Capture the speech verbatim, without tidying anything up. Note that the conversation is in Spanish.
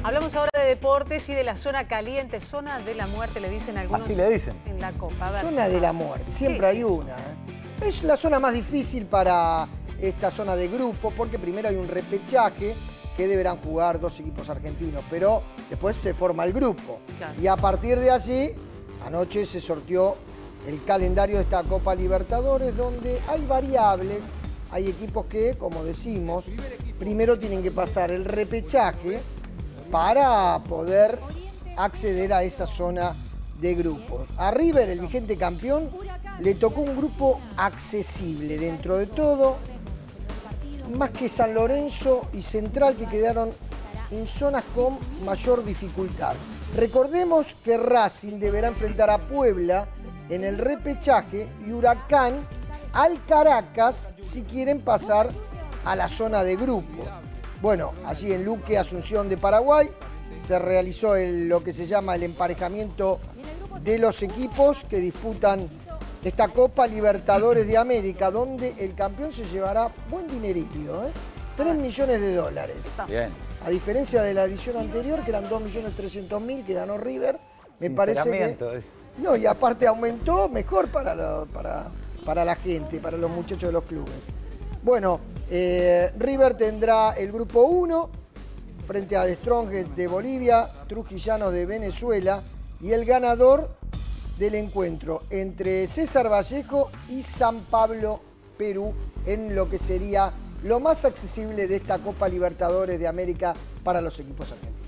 Hablamos ahora de deportes y de la zona caliente, zona de la muerte, le dicen algunos. Así le dicen. En la Copa. A ver. Zona de la muerte, siempre hay una. ¿eh? Es la zona más difícil para esta zona de grupo, porque primero hay un repechaje que deberán jugar dos equipos argentinos, pero después se forma el grupo. Claro. Y a partir de allí, anoche se sorteó el calendario de esta Copa Libertadores, donde hay variables, hay equipos que, como decimos, primero tienen que pasar el repechaje para poder acceder a esa zona de grupos. A River, el vigente campeón, le tocó un grupo accesible dentro de todo, más que San Lorenzo y Central, que quedaron en zonas con mayor dificultad. Recordemos que Racing deberá enfrentar a Puebla en el repechaje y Huracán al Caracas si quieren pasar a la zona de grupo. Bueno, allí en Luque, Asunción de Paraguay, se realizó el, lo que se llama el emparejamiento de los equipos que disputan esta Copa Libertadores de América, donde el campeón se llevará buen dinerito, ¿eh? tres millones de dólares. Bien. A diferencia de la edición anterior, que eran dos millones trescientos mil que ganó River, me parece que... No, y aparte aumentó mejor para, lo, para, para la gente, para los muchachos de los clubes. Bueno, eh, River tendrá el grupo uno frente a The Strongest de Bolivia, Trujillano de Venezuela y el ganador del encuentro entre César Vallejo y San Pablo, Perú, en lo que sería lo más accesible de esta Copa Libertadores de América para los equipos argentinos.